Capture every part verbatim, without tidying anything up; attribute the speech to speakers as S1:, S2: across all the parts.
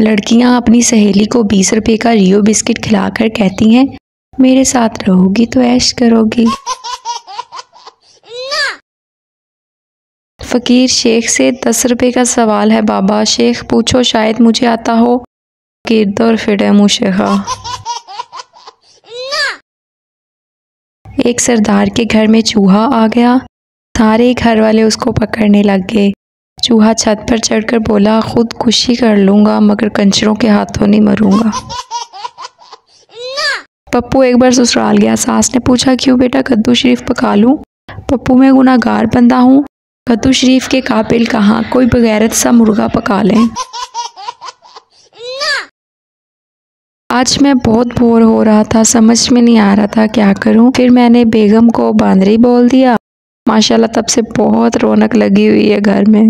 S1: लड़कियां अपनी सहेली को बीस रुपए का रियो बिस्किट खिलाकर कहती हैं, मेरे साथ रहोगी तो ऐश करोगी। फकीर शेख से दस रुपए का सवाल है बाबा। शेख पूछो शायद मुझे आता हो। फकीर दौर फिरे मुँह शेखा। एक सरदार के घर में चूहा आ गया। सारे घर वाले उसको पकड़ने लग गए। चूहा छत पर चढ़कर बोला, खुद खुशी कर लूंगा मगर कंजरों के हाथों नहीं मरूंगा। पप्पू एक बार ससुराल गया। सास ने पूछा, क्यों बेटा, कद्दू शरीफ पका लूं? पप्पू, मैं गुनाहगार बंदा हूँ, कद्दू शरीफ के काबिल कहाँ, कोई बगैरत सा मुर्गा पका लें। आज मैं बहुत बोर हो रहा था, समझ में नहीं आ रहा था क्या करूं। फिर मैंने बेगम को बांदरी बोल दिया। माशाल्लाह तब से बहुत रौनक लगी हुई है घर में।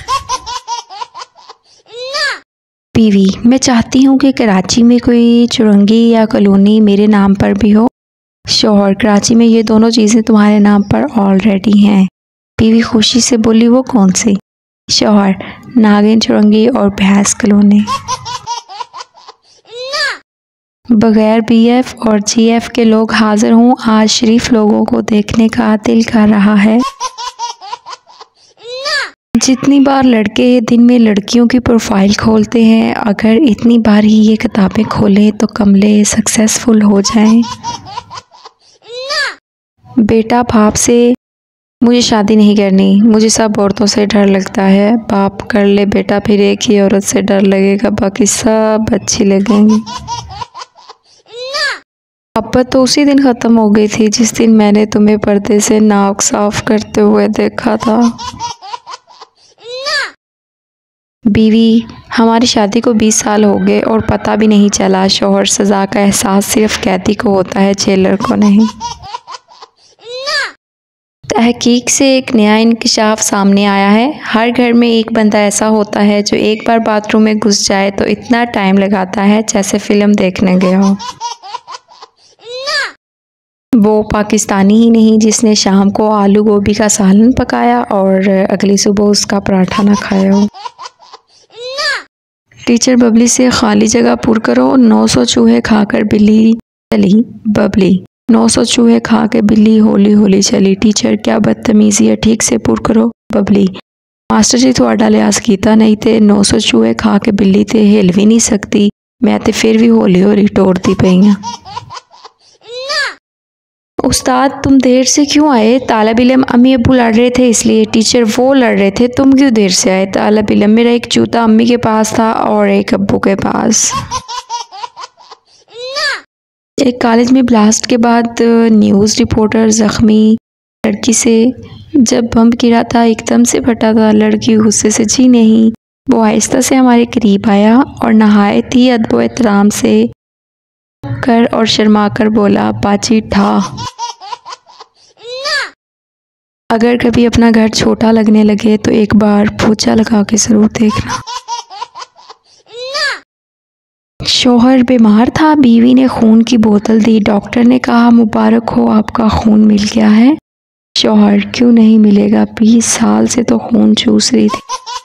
S1: बीवी, मैं चाहती हूँ कि कराची में कोई चुरंगी या कॉलोनी मेरे नाम पर भी हो। शौहर, कराची में ये दोनों चीज़ें तुम्हारे नाम पर ऑलरेडी हैं। बीवी खुशी से बोली, वो कौन सी? शौहर, नागिन चुरंगी और भैंस कॉलोनी। बगैर बीएफ और जीएफ के लोग हाजिर हूँ। आज शरीफ लोगों को देखने का दिल कर रहा है। जितनी बार लड़के दिन में लड़कियों की प्रोफाइल खोलते हैं, अगर इतनी बार ही ये किताबें खोलें तो कमले सक्सेसफुल हो जाएं। बेटा बाप से, मुझे शादी नहीं करनी, मुझे सब औरतों से डर लगता है। बाप, कर ले बेटा, फिर एक ही औरत से डर लगेगा, बाकी सब अच्छी लगेंगी। मोहब्बत तो उसी दिन ख़त्म हो गई थी जिस दिन मैंने तुम्हें पर्दे से नाक साफ करते हुए देखा था। बीवी, हमारी शादी को बीस साल हो गए और पता भी नहीं चला। शौहर, सज़ा का एहसास सिर्फ कैदी को होता है, जेलर को नहीं। तहकीक से एक नया इंकशाफ सामने आया है। हर घर में एक बंदा ऐसा होता है जो एक बार बाथरूम में घुस जाए तो इतना टाइम लगाता है जैसे फिल्म देखने गया हो। वो पाकिस्तानी ही नहीं जिसने शाम को आलू गोभी का सालन पकाया और अगली सुबह उसका पराठा ना खाया हो। टीचर बबली से, खाली जगह पुर करो। नौ सौ चूहे खाकर बिल्ली चली। बबली, नौ सौ चूहे खा के बिल्ली होली होली चली। टीचर, क्या बदतमीजी है, ठीक से पुर करो। बबली, मास्टर जी थोड़ा लिहाज कीता नहीं थे, नौ सौ चूहे खा के बिल्ली ते हिल भी नहीं सकती, मैं तो फिर भी होली होली टोरती पई हां। उस्ताद, तुम देर से क्यों आए? तालिब इल्म, अम्मी अब्बू लड़ रहे थे इसलिए। टीचर, वो लड़ रहे थे, तुम क्यों देर से आए? तालिब इल्म, मेरा एक जूता अम्मी के पास था और एक अब्बू के पास। एक कॉलेज में ब्लास्ट के बाद न्यूज़ रिपोर्टर जख्मी लड़की से, जब बम गिरा था एकदम से फटा था। लड़की गुस्से से, जी नहीं। वो आहिस्ता से हमारे करीब आया और नहायत ही अदब व एहतराम से कर और शर्मा कर बोला, बाजी ठा। अगर कभी अपना घर छोटा लगने लगे तो एक बार पोछा लगा के जरूर देखना। शौहर बीमार था, बीवी ने खून की बोतल दी। डॉक्टर ने कहा, मुबारक हो, आपका खून मिल गया है। शौहर, क्यों नहीं मिलेगा, बीस साल से तो खून चूस रही थी।